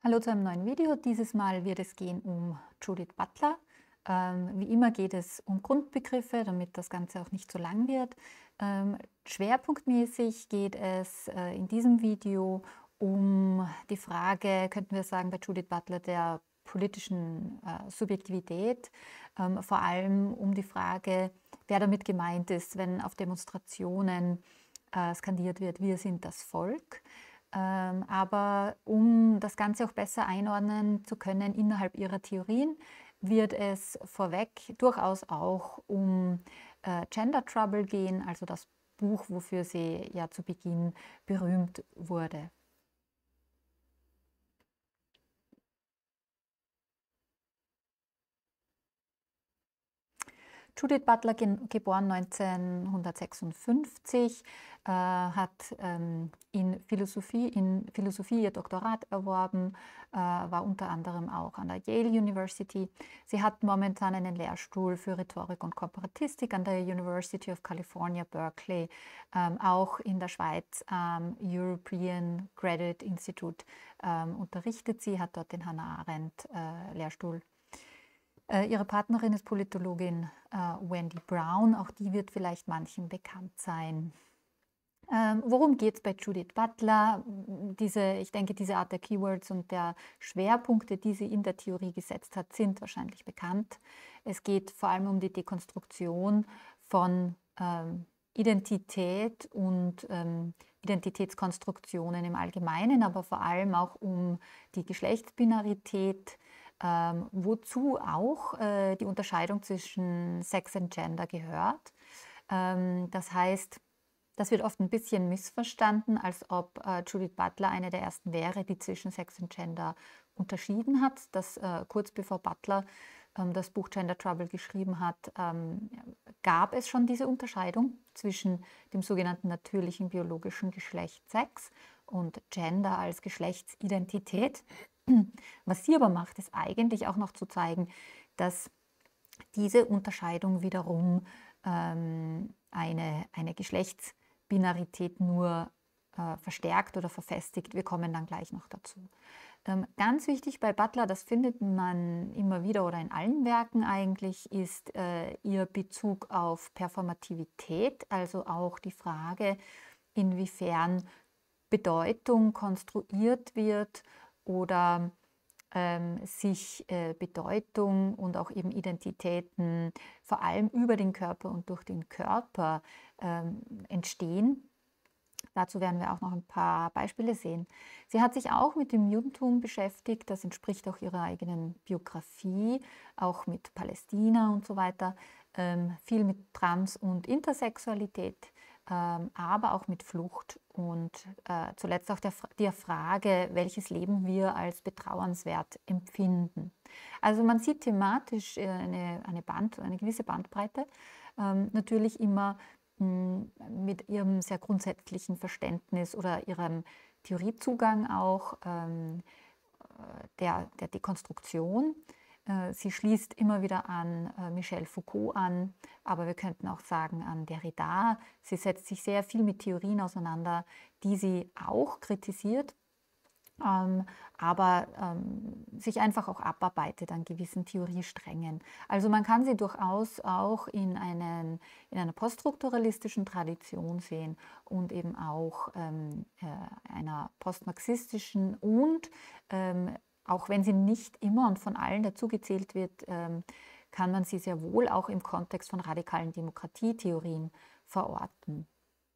Hallo zu einem neuen Video. Dieses Mal wird es gehen um Judith Butler. Wie immer geht es um Grundbegriffe, damit das Ganze auch nicht so lang wird. Schwerpunktmäßig geht es in diesem Video um die Frage, könnten wir sagen, bei Judith Butler der politischen Subjektivität, vor allem um die Frage, wer damit gemeint ist, wenn auf Demonstrationen skandiert wird, wir sind das Volk. Aber um das Ganze auch besser einordnen zu können innerhalb ihrer Theorien, wird es vorweg durchaus auch um Gender Trouble gehen, also das Buch, wofür sie ja zu Beginn berühmt wurde. Judith Butler, geboren 1956, hat in Philosophie ihr Doktorat erworben, war unter anderem auch an der Yale University. Sie hat momentan einen Lehrstuhl für Rhetorik und Komparatistik an der University of California, Berkeley, auch in der Schweiz European Graduate Institute unterrichtet sie, hat dort den Hannah Arendt Lehrstuhl. Ihre Partnerin ist Politologin Wendy Brown, auch die wird vielleicht manchen bekannt sein. Worum geht es bei Judith Butler? Ich denke, diese Art der Keywords und der Schwerpunkte, die sie in der Theorie gesetzt hat, sind wahrscheinlich bekannt. Es geht vor allem um die Dekonstruktion von Identität und Identitätskonstruktionen im Allgemeinen, aber vor allem auch um die Geschlechtsbinarität, wozu auch die Unterscheidung zwischen Sex und Gender gehört. Das heißt, das wird oft ein bisschen missverstanden, als ob Judith Butler eine der ersten wäre, die zwischen Sex und Gender unterschieden hat. Das kurz bevor Butler das Buch Gender Trouble geschrieben hat, gab es schon diese Unterscheidung zwischen dem sogenannten natürlichen biologischen Geschlecht Sex und Gender als Geschlechtsidentität. Was sie aber macht, ist eigentlich auch noch zu zeigen, dass diese Unterscheidung wiederum eine Geschlechtsbinarität nur verstärkt oder verfestigt. Wir kommen dann gleich noch dazu. Ganz wichtig bei Butler, das findet man immer wieder oder in allen Werken eigentlich, ist ihr Bezug auf Performativität, also auch die Frage, inwiefern Bedeutung konstruiert wird oder sich Bedeutung und auch eben Identitäten vor allem über den Körper und durch den Körper entstehen. Dazu werden wir auch noch ein paar Beispiele sehen. Sie hat sich auch mit dem Judentum beschäftigt, das entspricht auch ihrer eigenen Biografie, auch mit Palästina und so weiter, viel mit Trans- und Intersexualität, aber auch mit Flucht und zuletzt auch der Frage, welches Leben wir als betrauernswert empfinden. Also man sieht thematisch eine gewisse Bandbreite, natürlich immer mit ihrem sehr grundsätzlichen Verständnis oder ihrem Theoriezugang auch der Dekonstruktion. Sie schließt immer wieder an Michel Foucault an, aber wir könnten auch sagen an Derrida. Sie setzt sich sehr viel mit Theorien auseinander, die sie auch kritisiert, aber sich einfach auch abarbeitet an gewissen Theoriesträngen. Also man kann sie durchaus auch in einer poststrukturalistischen Tradition sehen und eben auch einer postmarxistischen und auch wenn sie nicht immer und von allen dazugezählt wird, kann man sie sehr wohl auch im Kontext von radikalen Demokratietheorien verorten.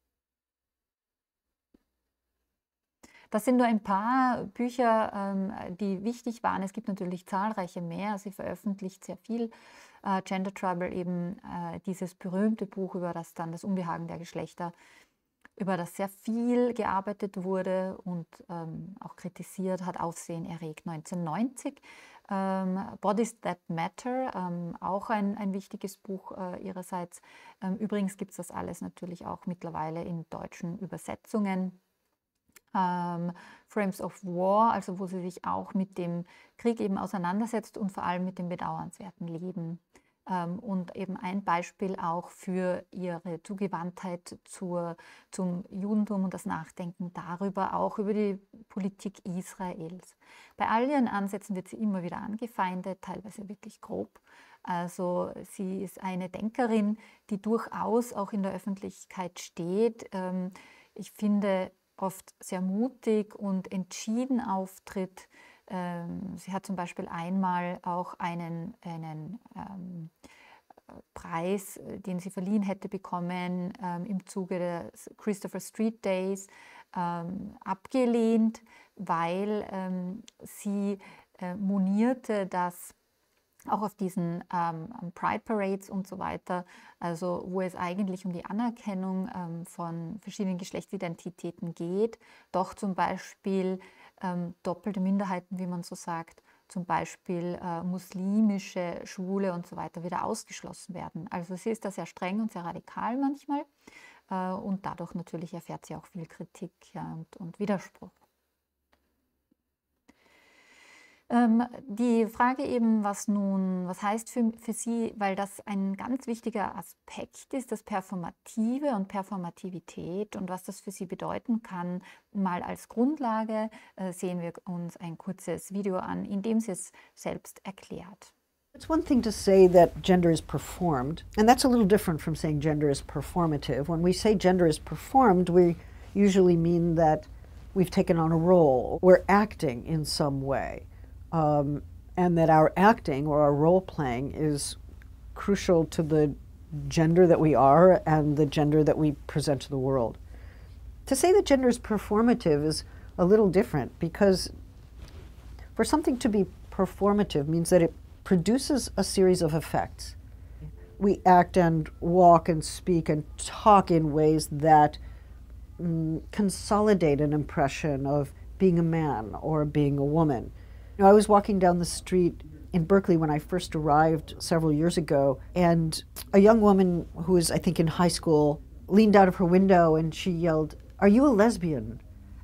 Das sind nur ein paar Bücher, die wichtig waren. Es gibt natürlich zahlreiche mehr. Sie veröffentlicht sehr viel. Gender Trouble, eben dieses berühmte Buch über das Unbehagen der Geschlechter, über das sehr viel gearbeitet wurde und auch kritisiert, hat Aufsehen erregt 1990. Bodies That Matter, auch ein wichtiges Buch ihrerseits. Übrigens gibt es das alles natürlich auch mittlerweile in deutschen Übersetzungen. Frames of War, also wo sie sich auch mit dem Krieg eben auseinandersetzt und vor allem mit dem bedauernswerten Leben. und eben ein Beispiel auch für ihre Zugewandtheit zum Judentum und das Nachdenken darüber, auch über die Politik Israels. Bei all ihren Ansätzen wird sie immer wieder angefeindet, teilweise wirklich grob. Also sie ist eine Denkerin, die durchaus auch in der Öffentlichkeit steht. Ich finde, oft sehr mutig und entschieden auftritt. Sie hat zum Beispiel einmal auch einen Preis, den sie verliehen hätte bekommen, im Zuge des Christopher Street Days, abgelehnt, weil sie monierte, dass auch auf diesen Pride Parades und so weiter, also wo es eigentlich um die Anerkennung von verschiedenen Geschlechtsidentitäten geht, doch zum Beispiel doppelte Minderheiten, wie man so sagt, zum Beispiel muslimische, Schwule und so weiter wieder ausgeschlossen werden. Also sie ist da sehr streng und sehr radikal manchmal und dadurch natürlich erfährt sie auch viel Kritik, ja, und Widerspruch. Die Frage eben, was heißt für Sie, weil das ein ganz wichtiger Aspekt ist, das Performative und Performativität und was das für Sie bedeuten kann, mal als Grundlage sehen wir uns ein kurzes Video an, in dem sie es selbst erklärt. It's one thing to say that gender is performed, and that's a little different from saying gender is performative. When we say gender is performed, we usually mean that we've taken on a role, we're acting in some way. And that our acting or our role playing is crucial to the gender that we are and the gender that we present to the world. To say that gender is performative is a little different, because for something to be performative means that it produces a series of effects. We act and walk and speak and talk in ways that consolidate an impression of being a man or being a woman. You know, I was walking down the street in Berkeley when I first arrived several years ago, and a young woman who was, I think, in high school leaned out of her window and she yelled, "Are you a lesbian?"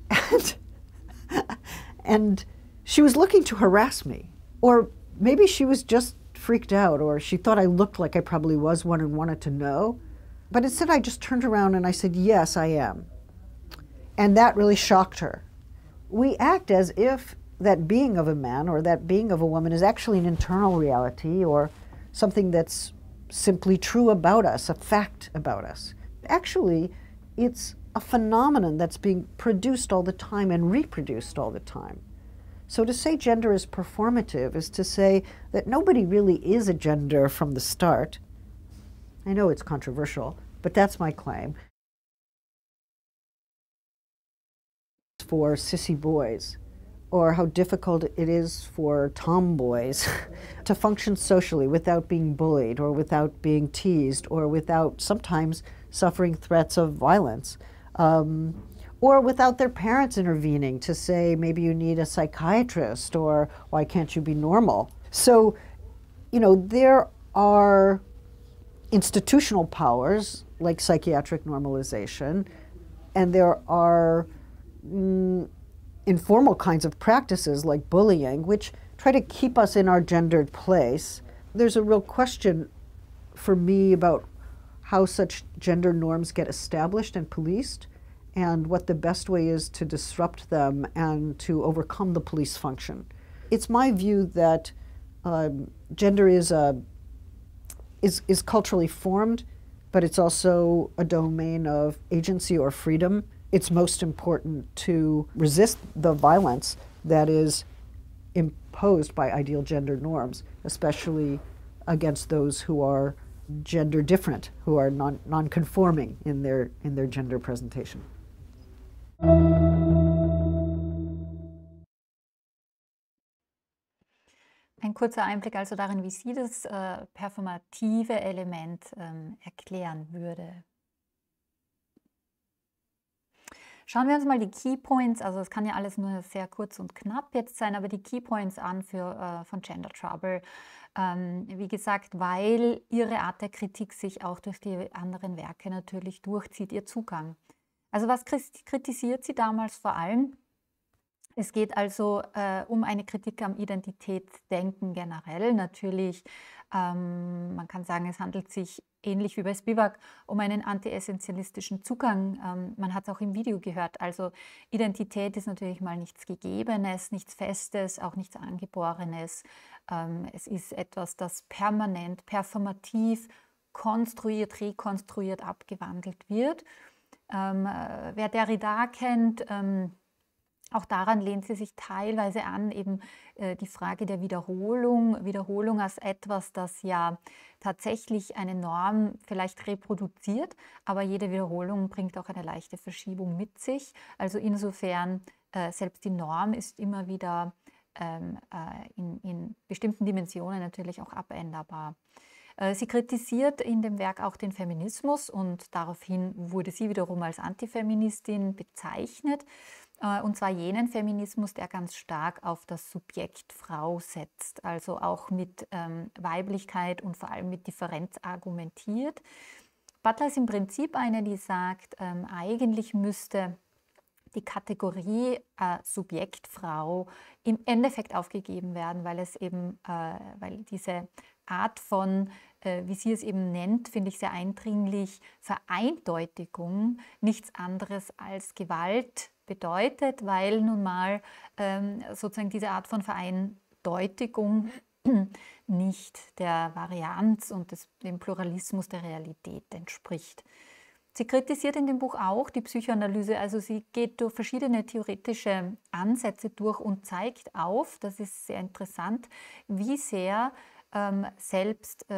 And she was looking to harass me. Or maybe she was just freaked out, or she thought I looked like I probably was one and wanted to know. But instead I just turned around and I said, "Yes, I am." And that really shocked her. We act as if that being of a man or that being of a woman is actually an internal reality or something that's simply true about us, a fact about us. Actually, it's a phenomenon that's being produced all the time and reproduced all the time. So to say gender is performative is to say that nobody really is a gender from the start. I know it's controversial, but that's my claim. For sissy boys, or how difficult it is for tomboys to function socially without being bullied or without being teased or without sometimes suffering threats of violence, or without their parents intervening to say, maybe you need a psychiatrist, or why can't you be normal? So, you know, there are institutional powers like psychiatric normalization, and there are informal kinds of practices like bullying, which try to keep us in our gendered place. There's a real question for me about how such gender norms get established and policed, and what the best way is to disrupt them and to overcome the police function. It's my view that gender is culturally formed, but it's also a domain of agency or freedom. It's most important to resist the violence that is imposed by ideal gender norms, especially against those who are gender different, who are non-conforming in their gender presentation. Ein kurzer Einblick also darin, wie sie das performative Element erklären würde. Schauen wir uns mal die Keypoints, also es kann ja alles nur sehr kurz und knapp jetzt sein, aber die Keypoints an von Gender Trouble. Wie gesagt, weil ihre Art der Kritik sich auch durch die anderen Werke natürlich durchzieht, ihr Zugang. Also was kritisiert sie damals vor allem? Es geht also um eine Kritik am Identitätsdenken generell. Natürlich, man kann sagen, es handelt sich ähnlich wie bei Spivak um einen anti-essentialistischen Zugang. Man hat es auch im Video gehört. Also Identität ist natürlich mal nichts Gegebenes, nichts Festes, auch nichts Angeborenes. Es ist etwas, das permanent, performativ, konstruiert, rekonstruiert, abgewandelt wird. Wer Derrida kennt, auch daran lehnt sie sich teilweise an, eben die Frage der Wiederholung. Wiederholung als etwas, das ja tatsächlich eine Norm vielleicht reproduziert, aber jede Wiederholung bringt auch eine leichte Verschiebung mit sich. Also insofern, selbst die Norm ist immer wieder in bestimmten Dimensionen natürlich auch abänderbar. Sie kritisiert in dem Werk auch den Feminismus und daraufhin wurde sie wiederum als Antifeministin bezeichnet. Und zwar jenen Feminismus, der ganz stark auf das Subjekt Frau setzt, also auch mit Weiblichkeit und vor allem mit Differenz argumentiert. Butler ist im Prinzip eine, die sagt, eigentlich müsste die Kategorie Subjekt Frau im Endeffekt aufgegeben werden, weil es eben, weil diese Art von, wie sie es eben nennt, finde ich sehr eindringlich, Vereindeutigung nichts anderes als Gewalt bedeutet, weil nun mal sozusagen diese Art von Vereindeutigung nicht der Varianz und dem Pluralismus der Realität entspricht. Sie kritisiert in dem Buch auch die Psychoanalyse, also sie geht durch verschiedene theoretische Ansätze durch und zeigt auf, das ist sehr interessant, wie sehr selbst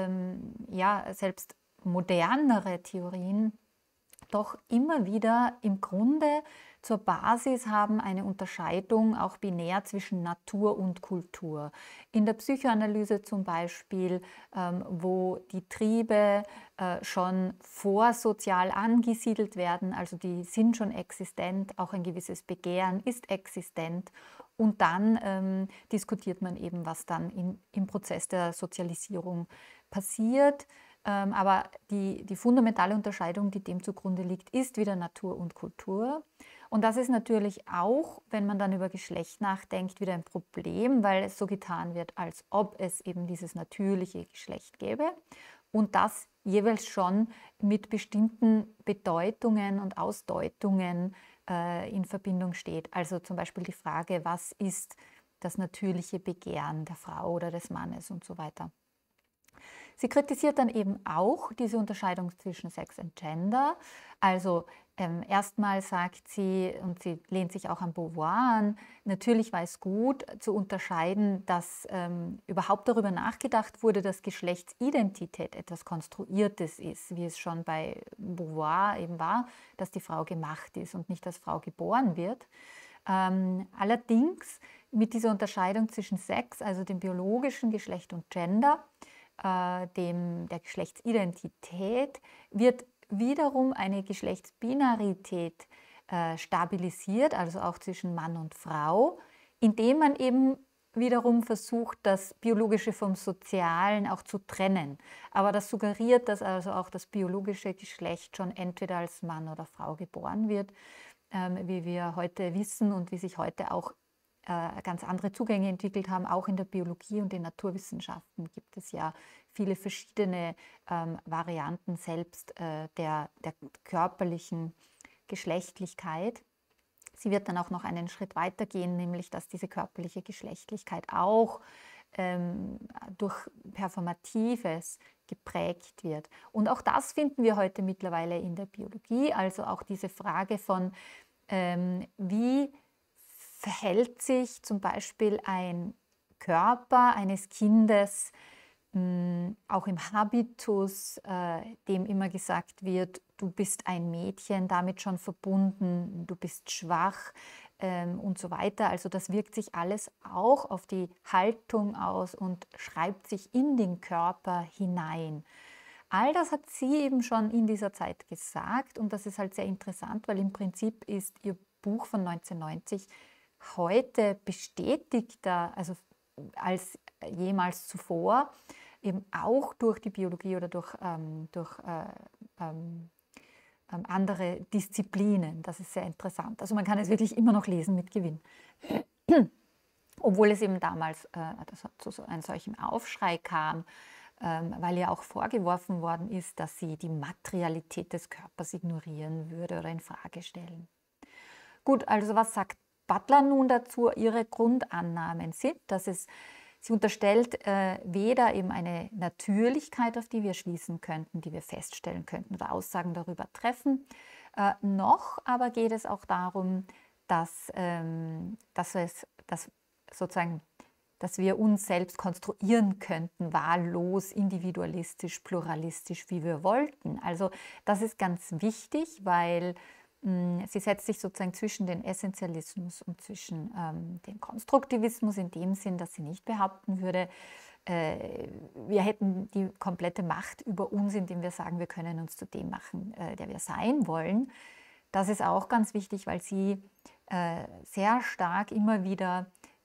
modernere Theorien doch immer wieder im Grunde zur Basis haben eine Unterscheidung auch binär zwischen Natur und Kultur. In der Psychoanalyse zum Beispiel, wo die Triebe schon vorsozial angesiedelt werden, also die sind schon existent, auch ein gewisses Begehren ist existent. Und dann diskutiert man eben, was dann im Prozess der Sozialisierung passiert. Aber die fundamentale Unterscheidung, die dem zugrunde liegt, ist wieder Natur und Kultur. Und das ist natürlich auch, wenn man dann über Geschlecht nachdenkt, wieder ein Problem, weil es so getan wird, als ob es eben dieses natürliche Geschlecht gäbe und das jeweils schon mit bestimmten Bedeutungen und Ausdeutungen in Verbindung steht. Also zum Beispiel die Frage, was ist das natürliche Begehren der Frau oder des Mannes und so weiter. Sie kritisiert dann eben auch diese Unterscheidung zwischen Sex und Gender. Also erstmal sagt sie, und sie lehnt sich auch an Beauvoir an, natürlich war es gut zu unterscheiden, dass überhaupt darüber nachgedacht wurde, dass Geschlechtsidentität etwas Konstruiertes ist, wie es schon bei Beauvoir eben war, dass die Frau gemacht ist und nicht als Frau geboren wird. Allerdings mit dieser Unterscheidung zwischen Sex, also dem biologischen Geschlecht, und Gender, der Geschlechtsidentität, wird wiederum eine Geschlechtsbinarität stabilisiert, also auch zwischen Mann und Frau, indem man eben wiederum versucht, das Biologische vom Sozialen auch zu trennen. Aber das suggeriert, dass also auch das biologische Geschlecht schon entweder als Mann oder Frau geboren wird, wie wir heute wissen und wie sich heute auch ganz andere Zugänge entwickelt haben. Auch in der Biologie und den Naturwissenschaften gibt es ja viele verschiedene Varianten selbst der körperlichen Geschlechtlichkeit. Sie wird dann auch noch einen Schritt weiter gehen, nämlich dass diese körperliche Geschlechtlichkeit auch durch Performatives geprägt wird. Und auch das finden wir heute mittlerweile in der Biologie, also auch diese Frage von, wie verhält sich zum Beispiel ein Körper eines Kindes auch im Habitus, dem immer gesagt wird, du bist ein Mädchen, damit schon verbunden, du bist schwach und so weiter. Also das wirkt sich alles auch auf die Haltung aus und schreibt sich in den Körper hinein. All das hat sie eben schon in dieser Zeit gesagt und das ist halt sehr interessant, weil im Prinzip ist ihr Buch von 1990 heute bestätigter, also als jemals zuvor, eben auch durch die Biologie oder durch andere Disziplinen. Das ist sehr interessant. Also man kann es wirklich immer noch lesen mit Gewinn. obwohl es eben damals zu so einem solchen Aufschrei kam, weil ihr auch vorgeworfen worden ist, dass sie die Materialität des Körpers ignorieren würde oder in Frage stellen. Gut, also was sagt Butler nun dazu? Ihre Grundannahmen sind, sie unterstellt weder eben eine Natürlichkeit, auf die wir schließen könnten, die wir feststellen könnten oder Aussagen darüber treffen, noch aber geht es auch darum, dass wir uns selbst konstruieren könnten, wahllos, individualistisch, pluralistisch, wie wir wollten. Also das ist ganz wichtig, weil sie setzt sich sozusagen zwischen den Essentialismus und zwischen dem Konstruktivismus in dem Sinn, dass sie nicht behaupten würde, wir hätten die komplette Macht über uns, indem wir sagen, wir können uns zu dem machen, der wir sein wollen. Das ist auch ganz wichtig, weil sie sehr stark immer wieder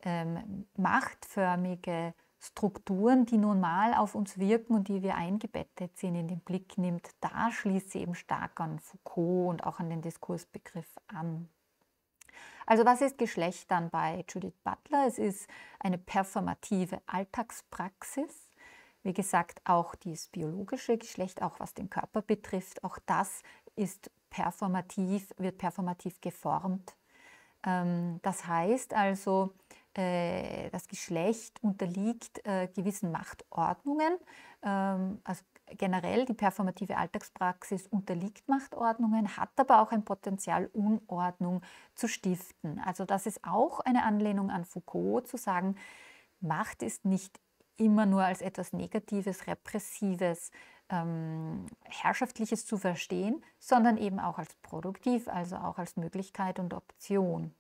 machtförmige Strukturen, die nun mal auf uns wirken und die wir eingebettet sind, in den Blick nimmt. Da schließt sie eben stark an Foucault und auch an den Diskursbegriff an. Also was ist Geschlecht dann bei Judith Butler? Es ist eine performative Alltagspraxis. Wie gesagt, auch das biologische Geschlecht, auch was den Körper betrifft, auch das ist wird performativ geformt. Das heißt also, das Geschlecht unterliegt gewissen Machtordnungen. Also generell die performative Alltagspraxis unterliegt Machtordnungen, hat aber auch ein Potenzial, Unordnung zu stiften. Also das ist auch eine Anlehnung an Foucault, zu sagen, Macht ist nicht immer nur als etwas Negatives, Repressives, Herrschaftliches zu verstehen, sondern eben auch als produktiv, also auch als Möglichkeit und Option.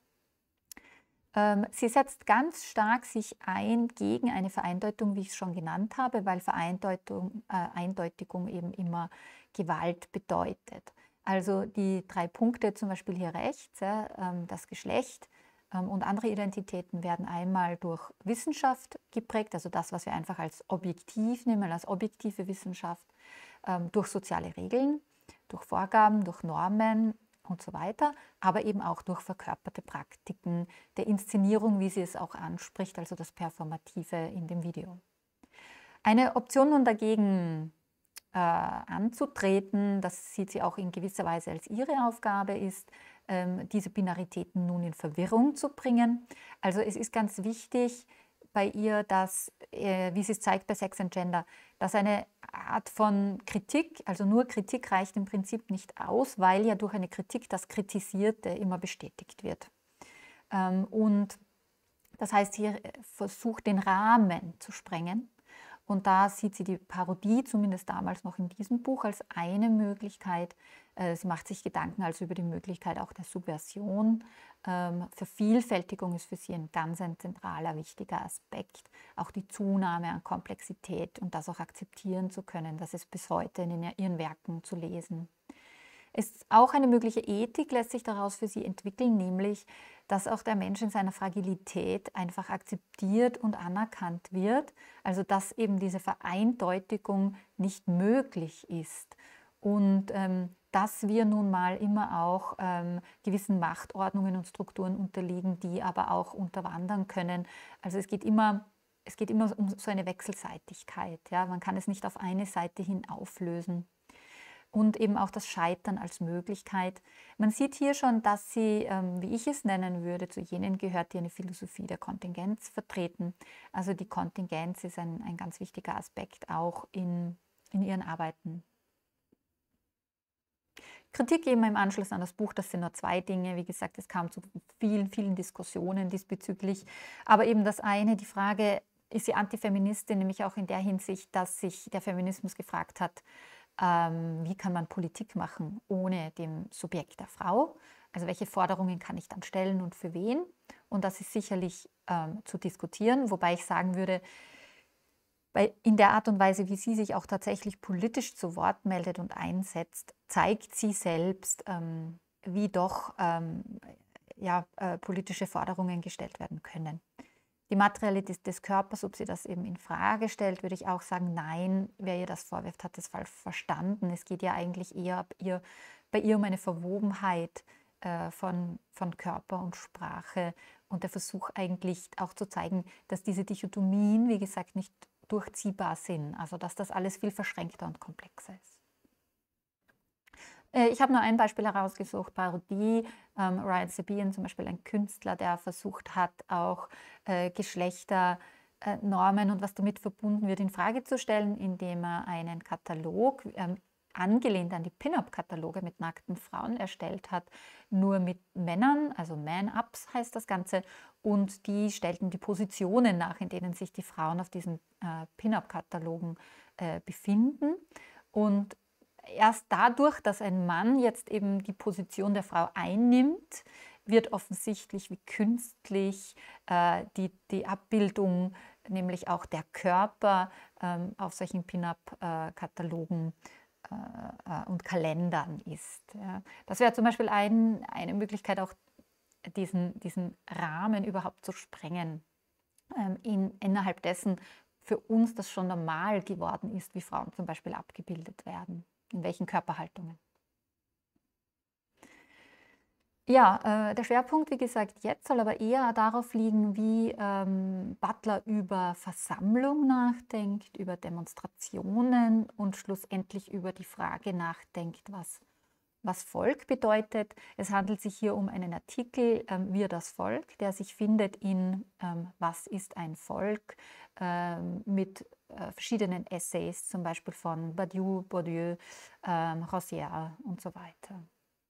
Sie setzt ganz stark sich ein gegen eine Vereindeutung, wie ich es schon genannt habe, weil Eindeutigung eben immer Gewalt bedeutet. Also die 3 Punkte, zum Beispiel hier rechts, das Geschlecht und andere Identitäten werden einmal durch Wissenschaft geprägt, also das, was wir einfach als objektiv nehmen, als objektive Wissenschaft, durch soziale Regeln, durch Vorgaben, durch Normen und so weiter, aber eben auch durch verkörperte Praktiken der Inszenierung, wie sie es auch anspricht, also das Performative in dem Video. Eine Option nun dagegen anzutreten, das sieht sie auch in gewisser Weise als ihre Aufgabe ist, diese Binaritäten nun in Verwirrung zu bringen. Also es ist ganz wichtig bei ihr, dass, wie sie es zeigt bei Sex and Gender, dass eine Art von Kritik, also nur Kritik reicht im Prinzip nicht aus, weil ja durch eine Kritik das Kritisierte immer bestätigt wird. Und das heißt, hier versucht den Rahmen zu sprengen. Und da sieht sie die Parodie, zumindest damals noch in diesem Buch, als eine Möglichkeit. Sie macht sich Gedanken also über die Möglichkeit auch der Subversion. Vervielfältigung ist für sie ein zentraler, wichtiger Aspekt. Auch die Zunahme an Komplexität und das auch akzeptieren zu können, das ist bis heute in ihren Werken zu lesen. Auch eine mögliche Ethik lässt sich daraus für sie entwickeln, nämlich, dass auch der Mensch in seiner Fragilität einfach akzeptiert und anerkannt wird, also dass eben diese Vereindeutigung nicht möglich ist und dass wir nun mal immer auch gewissen Machtordnungen und Strukturen unterliegen, die aber auch unterwandern können. Also es geht immer um so eine Wechselseitigkeit. Ja? Man kann es nicht auf eine Seite hin auflösen. Und eben auch das Scheitern als Möglichkeit. Man sieht hier schon, dass sie, wie ich es nennen würde, zu jenen gehört, die eine Philosophie der Kontingenz vertreten. Also die Kontingenz ist ein ganz wichtiger Aspekt auch in ihren Arbeiten. Kritik eben im Anschluss an das Buch, das sind nur 2 Dinge. Wie gesagt, es kam zu vielen, vielen Diskussionen diesbezüglich. Aber eben das eine, die Frage, ist sie Antifeministin, nämlich auch in der Hinsicht, dass sich der Feminismus gefragt hat, wie kann man Politik machen ohne dem Subjekt der Frau? Also welche Forderungen kann ich dann stellen und für wen? Und das ist sicherlich zu diskutieren, wobei ich sagen würde, in der Art und Weise, wie sie sich auch tatsächlich politisch zu Wort meldet und einsetzt, zeigt sie selbst, wie doch politische Forderungen gestellt werden können. Die Materialität des Körpers, ob sie das eben in Frage stellt, würde ich auch sagen, nein, wer ihr das vorwirft, hat das falsch verstanden. Es geht ja eigentlich eher bei ihr um eine Verwobenheit von Körper und Sprache und der Versuch eigentlich auch zu zeigen, dass diese Dichotomien, wie gesagt, nicht durchziehbar sind, also dass das alles viel verschränkter und komplexer ist. Ich habe nur ein Beispiel herausgesucht, Parodie. Ryan Sabian, zum Beispiel ein Künstler, der versucht hat, auch Geschlechternormen und was damit verbunden wird, in Frage zu stellen, indem er einen Katalog, angelehnt an die Pin-Up-Kataloge mit nackten Frauen erstellt hat, nur mit Männern, also Man-Ups heißt das Ganze, und die stellten die Positionen nach, in denen sich die Frauen auf diesen Pin-Up-Katalogen befinden. Und erst dadurch, dass ein Mann jetzt eben die Position der Frau einnimmt, wird offensichtlich, wie künstlich die Abbildung, nämlich auch der Körper, auf solchen Pin-Up-Katalogen und Kalendern ist. Ja. Das wäre zum Beispiel eine Möglichkeit, auch diesen Rahmen überhaupt zu sprengen, innerhalb dessen für uns das schon normal geworden ist, wie Frauen zum Beispiel abgebildet werden, in welchen Körperhaltungen. Ja, der Schwerpunkt, wie gesagt, jetzt soll aber eher darauf liegen, wie Butler über Versammlung nachdenkt, über Demonstrationen und schlussendlich über die Frage nachdenkt, was Volk bedeutet. Es handelt sich hier um einen Artikel, Wir das Volk, der sich findet in Was ist ein Volk, mit verschiedenen Essays, zum Beispiel von Badiou, Bourdieu, Rosière und so weiter.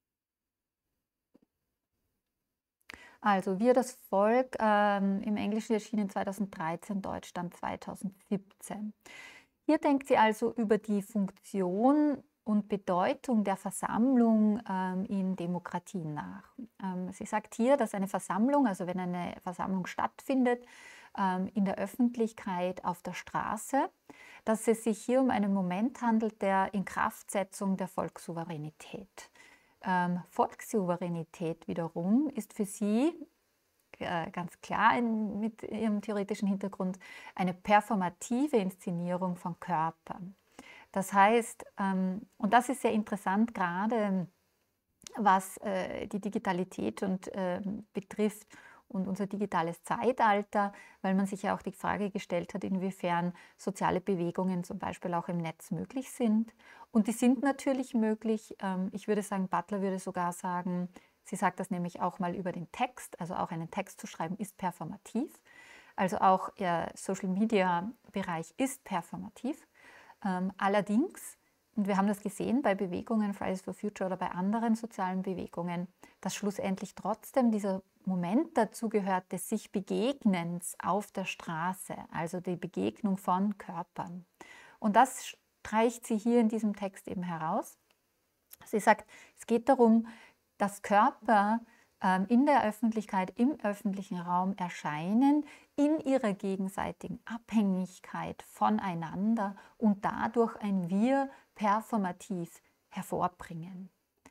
Also Wir das Volk, im Englischen erschienen 2013, Deutsch dann 2017. Hier denkt sie also über die Funktion und Bedeutung der Versammlung in Demokratien nach. Sie sagt hier, dass eine Versammlung, also wenn eine Versammlung stattfindet, in der Öffentlichkeit auf der Straße, dass es sich hier um einen Moment handelt der Inkraftsetzung der Volkssouveränität. Volkssouveränität wiederum ist für sie ganz klar mit ihrem theoretischen Hintergrund eine performative Inszenierung von Körpern. Das heißt, und das ist sehr interessant, gerade was die Digitalität betrifft und unser digitales Zeitalter, weil man sich ja auch die Frage gestellt hat, inwiefern soziale Bewegungen zum Beispiel auch im Netz möglich sind. Und die sind natürlich möglich. Ich würde sagen, Butler würde sogar sagen, sie sagt das nämlich auch mal über den Text, also auch einen Text zu schreiben ist performativ. Also auch der Social-Media-Bereich ist performativ. Allerdings, und wir haben das gesehen bei Bewegungen, Fridays for Future oder bei anderen sozialen Bewegungen, dass schlussendlich trotzdem dieser Moment dazu gehört des sich Begegnens auf der Straße, also die Begegnung von Körpern. Und das streicht sie hier in diesem Text eben heraus. Sie sagt, es geht darum, dass Körper in der Öffentlichkeit, im öffentlichen Raum erscheinen, in ihrer gegenseitigen Abhängigkeit voneinander und dadurch ein Wir performativ hervorbringen.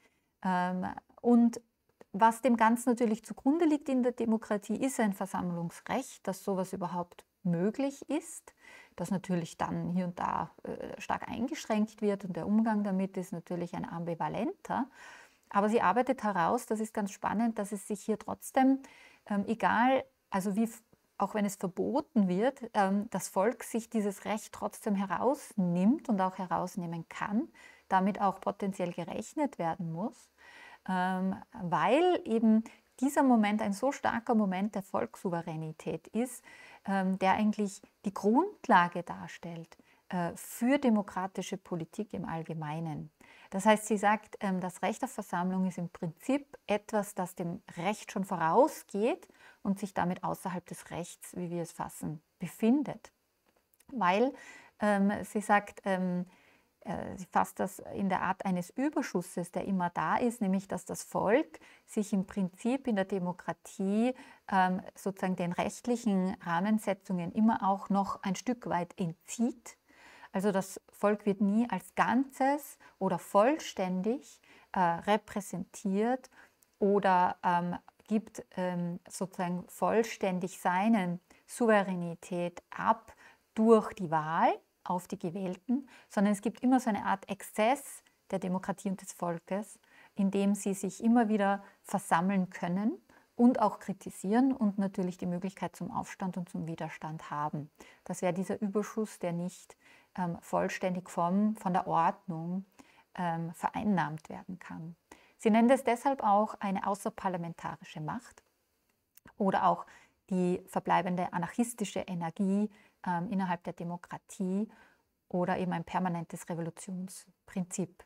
Und was dem Ganzen natürlich zugrunde liegt in der Demokratie, ist ein Versammlungsrecht, dass sowas überhaupt möglich ist, das natürlich dann hier und da stark eingeschränkt wird und der Umgang damit ist natürlich ein ambivalenter. Aber sie arbeitet heraus, das ist ganz spannend, dass es sich hier trotzdem, egal, also wie, auch wenn es verboten wird, das Volk sich dieses Recht trotzdem herausnimmt und auch herausnehmen kann, damit auch potenziell gerechnet werden muss, weil eben dieser Moment ein so starker Moment der Volkssouveränität ist, der eigentlich die Grundlage darstellt für demokratische Politik im Allgemeinen. Das heißt, sie sagt, das Recht auf Versammlung ist im Prinzip etwas, das dem Recht schon vorausgeht und sich damit außerhalb des Rechts, wie wir es fassen, befindet. Weil sie sagt, sie fasst das in der Art eines Überschusses, der immer da ist, nämlich dass das Volk sich im Prinzip in der Demokratie sozusagen den rechtlichen Rahmensetzungen immer auch noch ein Stück weit entzieht. Also das Volk wird nie als Ganzes oder vollständig repräsentiert oder gibt sozusagen vollständig seine Souveränität ab durch die Wahl auf die Gewählten, sondern es gibt immer so eine Art Exzess der Demokratie und des Volkes, in dem sie sich immer wieder versammeln können, und auch kritisieren und natürlich die Möglichkeit zum Aufstand und zum Widerstand haben. Das wäre dieser Überschuss, der nicht vollständig von der Ordnung vereinnahmt werden kann. Sie nennen es deshalb auch eine außerparlamentarische Macht oder auch die verbleibende anarchistische Energie innerhalb der Demokratie oder eben ein permanentes Revolutionsprinzip.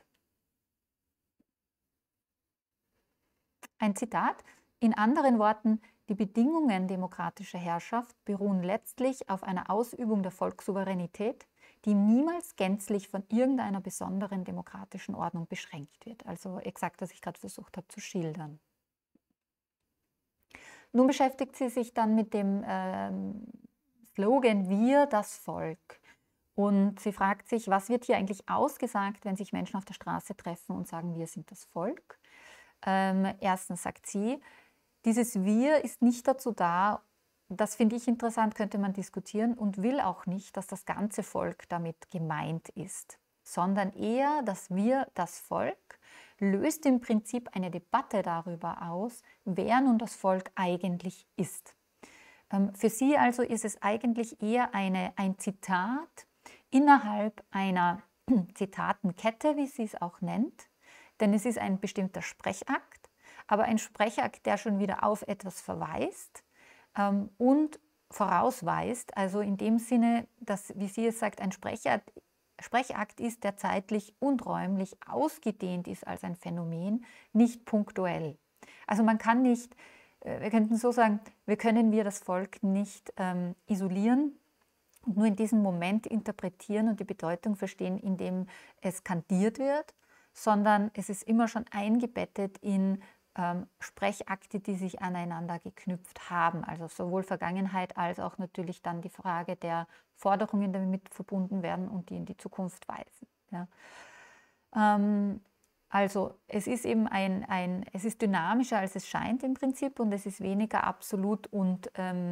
Ein Zitat: In anderen Worten, die Bedingungen demokratischer Herrschaft beruhen letztlich auf einer Ausübung der Volkssouveränität, die niemals gänzlich von irgendeiner besonderen demokratischen Ordnung beschränkt wird. Also exakt, was ich gerade versucht habe zu schildern. Nun beschäftigt sie sich dann mit dem Slogan „Wir, das Volk". Und sie fragt sich, was wird hier eigentlich ausgesagt, wenn sich Menschen auf der Straße treffen und sagen, wir sind das Volk? Erstens sagt sie, dieses Wir ist nicht dazu da, das finde ich interessant, könnte man diskutieren, und will auch nicht, dass das ganze Volk damit gemeint ist, sondern eher, dass wir, das Volk, löst im Prinzip eine Debatte darüber aus, wer nun das Volk eigentlich ist. Für sie also ist es eigentlich eher ein Zitat innerhalb einer Zitatenkette, wie sie es auch nennt, denn es ist ein bestimmter Sprechakt, aber ein Sprechakt, der schon wieder auf etwas verweist und vorausweist, also in dem Sinne, dass, wie sie es sagt, ein Sprechakt ist, der zeitlich und räumlich ausgedehnt ist als ein Phänomen, nicht punktuell. Also man kann nicht, wir könnten so sagen, wir das Volk nicht isolieren und nur in diesem Moment interpretieren und die Bedeutung verstehen, indem es kandiert wird, sondern es ist immer schon eingebettet in Sprechakte, die sich aneinander geknüpft haben. Also sowohl Vergangenheit als auch natürlich dann die Frage der Forderungen, die damit verbunden werden und die in die Zukunft weisen. Ja. Also es ist eben es ist dynamischer, als es scheint im Prinzip, und es ist weniger absolut und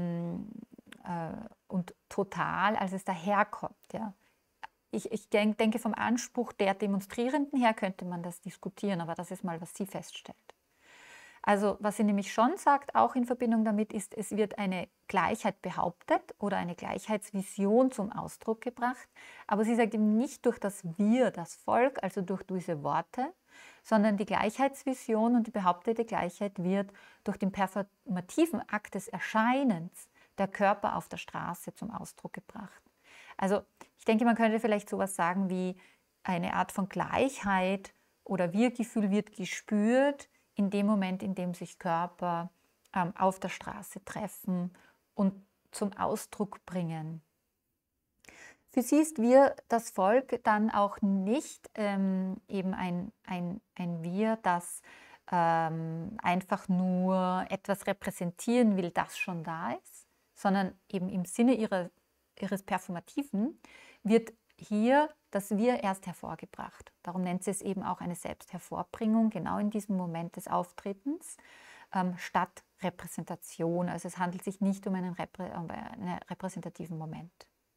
total, als es daherkommt. Ja. Ich denke, vom Anspruch der Demonstrierenden her könnte man das diskutieren, aber das ist mal, was sie feststellt. Also was sie nämlich schon sagt, auch in Verbindung damit, ist, es wird eine Gleichheit behauptet oder eine Gleichheitsvision zum Ausdruck gebracht, aber sie sagt eben nicht durch das Wir, das Volk, also durch diese Worte, sondern die Gleichheitsvision und die behauptete Gleichheit wird durch den performativen Akt des Erscheinens der Körper auf der Straße zum Ausdruck gebracht. Also ich denke, man könnte vielleicht sowas sagen wie eine Art von Gleichheit oder Wir-Gefühl wird gespürt in dem Moment, in dem sich Körper auf der Straße treffen und zum Ausdruck bringen. Für sie ist Wir, das Volk, dann auch nicht eben ein Wir, das einfach nur etwas repräsentieren will, das schon da ist, sondern eben im Sinne ihres Performativen wird hier das Wir erst hervorgebracht. Darum nennt sie es eben auch eine Selbsthervorbringung, genau in diesem Moment des Auftretens, statt Repräsentation. Also es handelt sich nicht um einen repräsentativen Moment.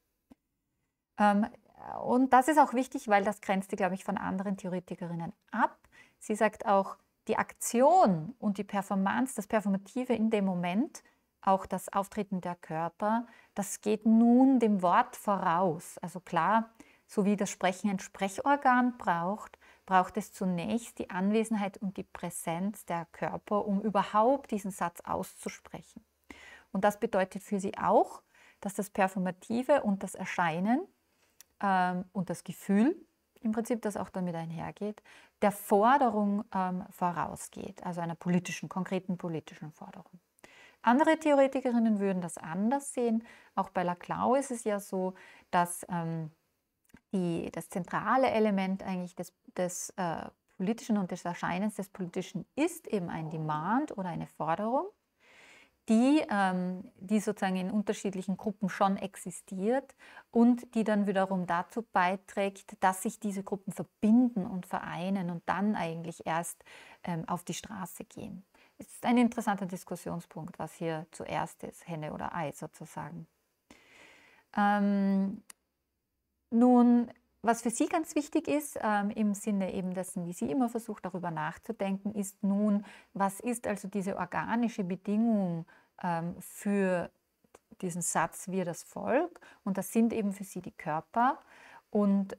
Und das ist auch wichtig, weil das grenzt sie, glaube ich, von anderen Theoretikerinnen ab. Sie sagt auch, die Aktion und die Performance, das Performative in dem Moment, auch das Auftreten der Körper, das geht nun dem Wort voraus. Also klar, so wie das Sprechen ein Sprechorgan braucht, braucht es zunächst die Anwesenheit und die Präsenz der Körper, um überhaupt diesen Satz auszusprechen. Und das bedeutet für sie auch, dass das Performative und das Erscheinen und das Gefühl, im Prinzip, das auch damit einhergeht, der Forderung vorausgeht, also einer konkreten politischen Forderung. Andere Theoretikerinnen würden das anders sehen. Auch bei Laclau ist es ja so, dass das zentrale Element eigentlich des Politischen und des Erscheinens des Politischen ist eben ein Demand oder eine Forderung, die sozusagen in unterschiedlichen Gruppen schon existiert und die dann wiederum dazu beiträgt, dass sich diese Gruppen verbinden und vereinen und dann eigentlich erst auf die Straße gehen. Es ist ein interessanter Diskussionspunkt, was hier zuerst ist, Henne oder Ei sozusagen. Nun, Was für sie ganz wichtig ist, im Sinne eben dessen, wie sie immer versucht, darüber nachzudenken, ist nun, was ist also diese organische Bedingung für diesen Satz, wir das Volk? Und das sind eben für sie die Körper. Und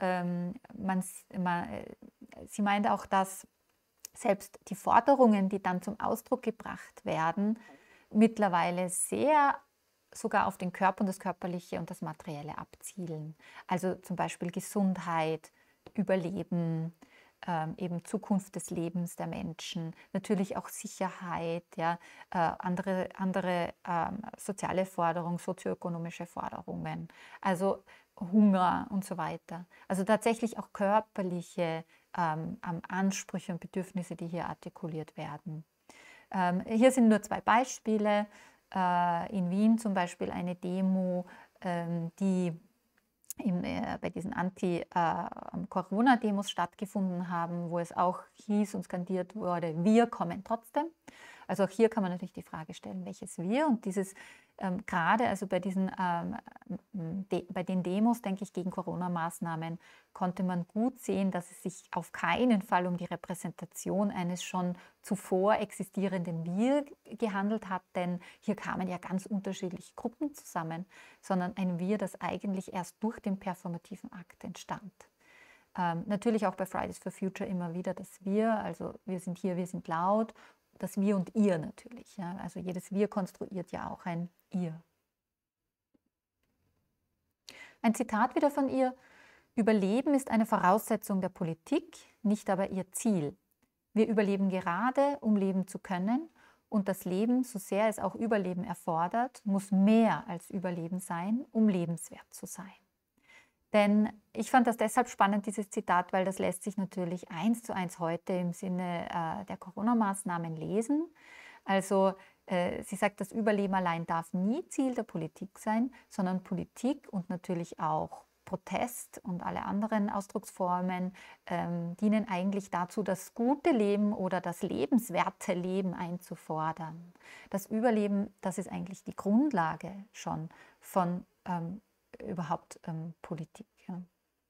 sie meint auch, dass selbst die Forderungen, die dann zum Ausdruck gebracht werden, mittlerweile sehr sogar auf den Körper und das Körperliche und das Materielle abzielen. Also zum Beispiel Gesundheit, Überleben, eben Zukunft des Lebens der Menschen, natürlich auch Sicherheit, ja, andere soziale Forderungen, sozioökonomische Forderungen, also Hunger und so weiter. Also tatsächlich auch körperliche Ansprüche und Bedürfnisse, die hier artikuliert werden. Hier sind nur 2 Beispiele. In Wien zum Beispiel eine Demo, die bei diesen Anti-Corona-Demos stattgefunden haben, wo es auch hieß und skandiert wurde, wir kommen trotzdem. Also auch hier kann man natürlich die Frage stellen, welches wir, und dieses gerade also bei den Demos, denke ich, gegen Corona-Maßnahmen konnte man gut sehen, dass es sich auf keinen Fall um die Repräsentation eines schon zuvor existierenden Wir gehandelt hat, denn hier kamen ja ganz unterschiedliche Gruppen zusammen, sondern ein Wir, das eigentlich erst durch den performativen Akt entstand. Natürlich auch bei Fridays for Future immer wieder das Wir, also wir sind hier, wir sind laut, das Wir und Ihr natürlich. Ja? Also jedes Wir konstruiert ja auch ein Ihr. Ein Zitat wieder von ihr: Überleben ist eine Voraussetzung der Politik, nicht aber ihr Ziel. Wir überleben gerade, um leben zu können, und das Leben, so sehr es auch Überleben erfordert, muss mehr als Überleben sein, um lebenswert zu sein. Denn ich fand das deshalb spannend, dieses Zitat, weil das lässt sich natürlich 1:1 heute im Sinne der Corona-Maßnahmen lesen. Also sie sagt, das Überleben allein darf nie Ziel der Politik sein, sondern Politik und natürlich auch Protest und alle anderen Ausdrucksformen dienen eigentlich dazu, das gute Leben oder das lebenswerte Leben einzufordern. Das Überleben, das ist eigentlich die Grundlage schon von überhaupt Politik. Ja.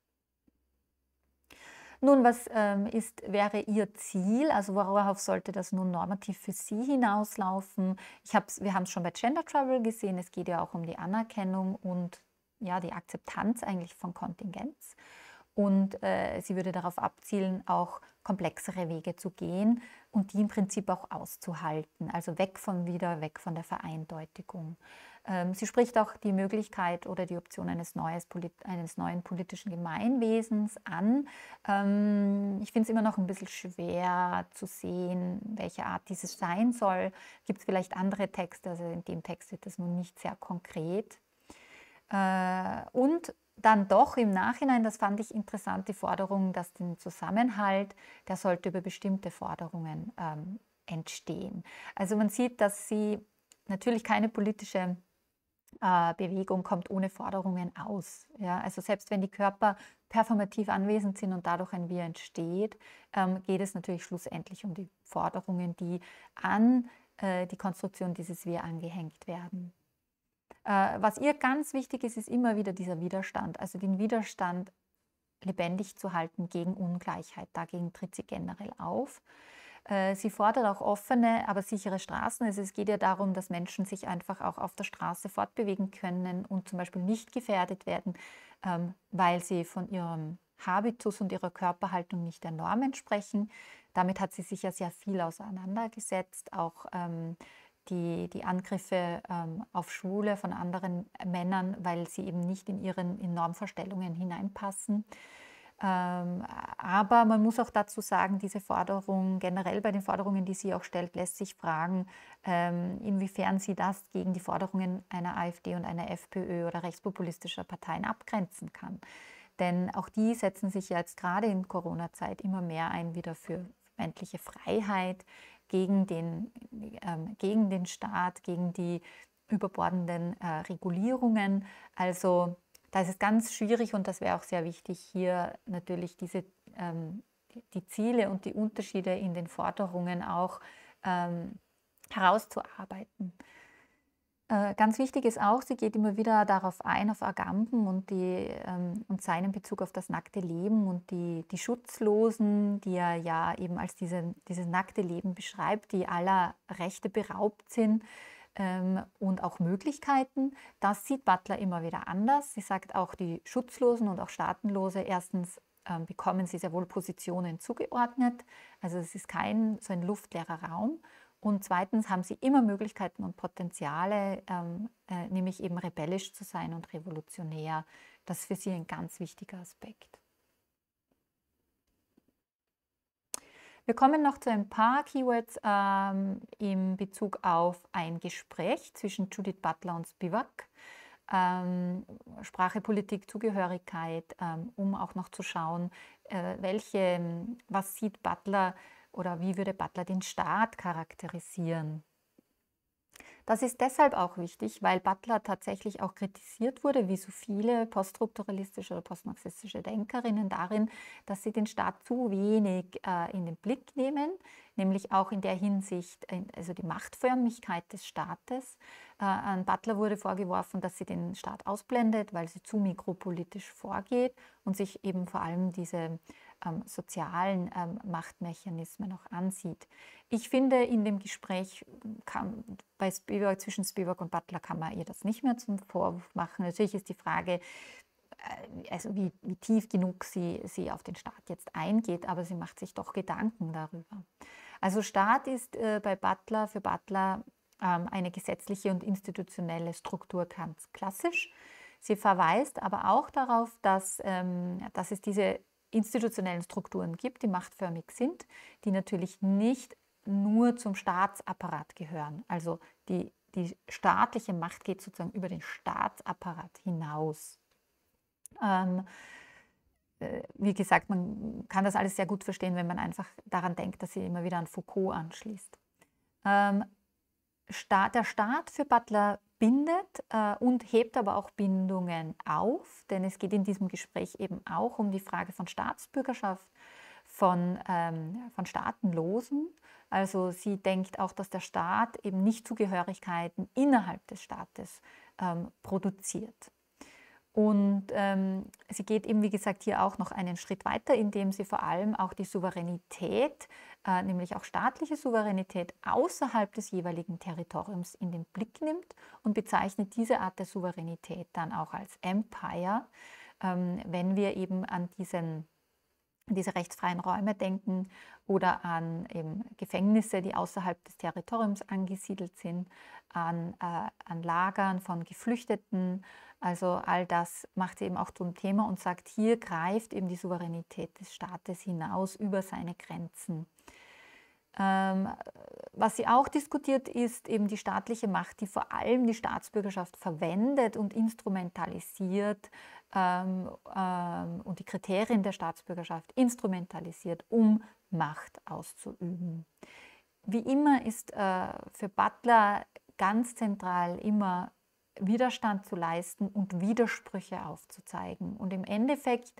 Nun, was wäre Ihr Ziel? Also worauf sollte das nun normativ für Sie hinauslaufen? Wir haben es schon bei Gender Travel gesehen, es geht ja auch um die Anerkennung und ja, die Akzeptanz eigentlich von Kontingenz. Und sie würde darauf abzielen, auch komplexere Wege zu gehen und die im Prinzip auch auszuhalten, also weg von der Vereindeutigung. Sie spricht auch die Möglichkeit oder die Option eines neuen politischen Gemeinwesens an. Ich finde es immer noch ein bisschen schwer zu sehen, welche Art dieses sein soll. Gibt es vielleicht andere Texte, also in dem Text wird das nun nicht sehr konkret. Und dann doch im Nachhinein, das fand ich interessant, die Forderung, dass den Zusammenhalt, der sollte über bestimmte Forderungen entstehen. Also man sieht, dass sie natürlich keine politische Bewegung kommt ohne Forderungen aus. Ja? Also selbst wenn die Körper performativ anwesend sind und dadurch ein Wir entsteht, geht es natürlich schlussendlich um die Forderungen, die an die Konstruktion dieses Wir angehängt werden. Was ihr ganz wichtig ist, ist immer wieder dieser Widerstand, also den Widerstand lebendig zu halten gegen Ungleichheit. Dagegen tritt sie generell auf. Sie fordert auch offene, aber sichere Straßen. Also es geht ja darum, dass Menschen sich einfach auch auf der Straße fortbewegen können und zum Beispiel nicht gefährdet werden, weil sie von ihrem Habitus und ihrer Körperhaltung nicht der Norm entsprechen. Damit hat sie sich ja sehr viel auseinandergesetzt, auch die Angriffe auf Schwule von anderen Männern, weil sie eben nicht in Normvorstellungen hineinpassen. Aber man muss auch dazu sagen, diese Forderung, generell bei den Forderungen, die sie auch stellt, lässt sich fragen, inwiefern sie das gegen die Forderungen einer AfD und einer FPÖ oder rechtspopulistischer Parteien abgrenzen kann. Denn auch die setzen sich ja jetzt gerade in Corona-Zeit immer mehr ein wieder für menschliche Freiheit, gegen den Staat, gegen die überbordenden Regulierungen. Also da ist es ganz schwierig und das wäre auch sehr wichtig, hier natürlich die Ziele und die Unterschiede in den Forderungen auch herauszuarbeiten. Ganz wichtig ist auch, sie geht immer wieder darauf ein, auf Agamben und seinen Bezug auf das nackte Leben und die Schutzlosen, die er ja eben als dieses nackte Leben beschreibt, die aller Rechte beraubt sind und auch Möglichkeiten. Das sieht Butler immer wieder anders. Sie sagt auch, die Schutzlosen und auch Staatenlose, erstens bekommen sie sehr wohl Positionen zugeordnet. Also es ist kein so ein luftleerer Raum. Und zweitens haben sie immer Möglichkeiten und Potenziale, nämlich eben rebellisch zu sein und revolutionär. Das ist für sie ein ganz wichtiger Aspekt. Wir kommen noch zu ein paar Keywords in Bezug auf ein Gespräch zwischen Judith Butler und Spivak. Sprache, Politik, Zugehörigkeit, um auch noch zu schauen, was sieht Butler oder wie würde Butler den Staat charakterisieren. Das ist deshalb auch wichtig, weil Butler tatsächlich auch kritisiert wurde, wie so viele poststrukturalistische oder postmarxistische Denkerinnen darin, dass sie den Staat zu wenig in den Blick nehmen, nämlich auch in der Hinsicht, also die Machtförmigkeit des Staates. An Butler wurde vorgeworfen, dass sie den Staat ausblendet, weil sie zu mikropolitisch vorgeht und sich eben vor allem diese sozialen Machtmechanismen auch ansieht. Ich finde, in dem Gespräch zwischen Spivak und Butler kann man ihr das nicht mehr zum Vorwurf machen. Natürlich ist die Frage, also wie tief genug sie auf den Staat jetzt eingeht, aber sie macht sich doch Gedanken darüber. Also Staat ist für Butler eine gesetzliche und institutionelle Struktur, ganz klassisch. Sie verweist aber auch darauf, dass es diese institutionellen Strukturen gibt, die machtförmig sind, die natürlich nicht nur zum Staatsapparat gehören. Also die staatliche Macht geht sozusagen über den Staatsapparat hinaus. Wie gesagt, man kann das alles sehr gut verstehen, wenn man einfach daran denkt, dass sie immer wieder an Foucault anschließt. Der Staat für Butler bindet und hebt aber auch Bindungen auf, denn es geht in diesem Gespräch eben auch um die Frage von Staatsbürgerschaft, von Staatenlosen. Also sie denkt auch, dass der Staat eben nicht Zugehörigkeiten innerhalb des Staates produziert. Und sie geht eben, wie gesagt, hier auch noch einen Schritt weiter, indem sie vor allem auch die Souveränität, nämlich auch staatliche Souveränität außerhalb des jeweiligen Territoriums in den Blick nimmt und bezeichnet diese Art der Souveränität dann auch als Empire, wenn wir eben an diese rechtsfreien Räume denken oder an eben Gefängnisse, die außerhalb des Territoriums angesiedelt sind, an Lagern von Geflüchteten. Also all das macht sie eben auch zum Thema und sagt, hier greift eben die Souveränität des Staates hinaus über seine Grenzen. Was sie auch diskutiert, ist eben die staatliche Macht, die vor allem die Staatsbürgerschaft verwendet und instrumentalisiert und die Kriterien der Staatsbürgerschaft instrumentalisiert, um Macht auszuüben. Wie immer ist für Butler ganz zentral immer Widerstand zu leisten und Widersprüche aufzuzeigen. Und im Endeffekt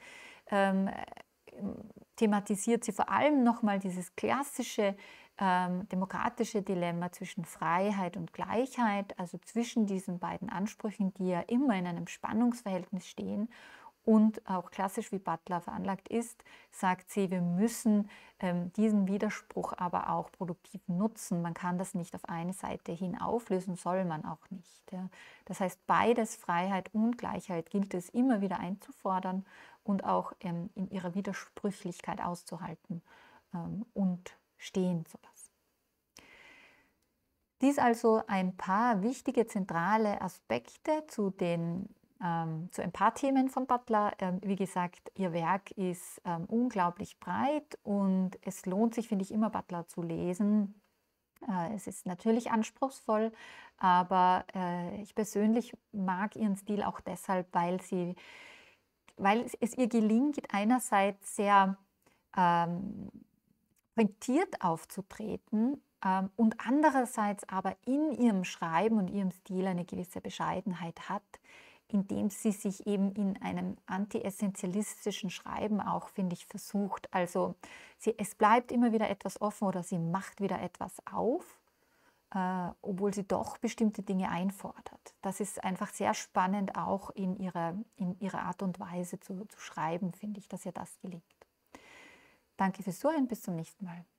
thematisiert sie vor allem nochmal dieses klassische demokratische Dilemma zwischen Freiheit und Gleichheit, also zwischen diesen beiden Ansprüchen, die ja immer in einem Spannungsverhältnis stehen. Und auch klassisch wie Butler veranlagt ist, sagt sie, wir müssen diesen Widerspruch aber auch produktiv nutzen. Man kann das nicht auf eine Seite hin auflösen, soll man auch nicht. Ja. Das heißt, beides, Freiheit und Gleichheit, gilt es immer wieder einzufordern und auch in ihrer Widersprüchlichkeit auszuhalten und stehen zu lassen. Dies also ein paar wichtige zentrale Aspekte zu ein paar Themen von Butler. Wie gesagt, ihr Werk ist unglaublich breit und es lohnt sich, finde ich, immer Butler zu lesen. Es ist natürlich anspruchsvoll, aber ich persönlich mag ihren Stil auch deshalb, weil es ihr gelingt, einerseits sehr pointiert aufzutreten und andererseits aber in ihrem Schreiben und ihrem Stil eine gewisse Bescheidenheit hat, indem sie sich eben in einem anti-essentialistischen Schreiben auch, finde ich, versucht. Also es bleibt immer wieder etwas offen oder sie macht wieder etwas auf. obwohl sie doch bestimmte Dinge einfordert. Das ist einfach sehr spannend, auch in ihrer Art und Weise zu schreiben, finde ich, dass ihr das gelingt. Danke fürs Zuhören, bis zum nächsten Mal.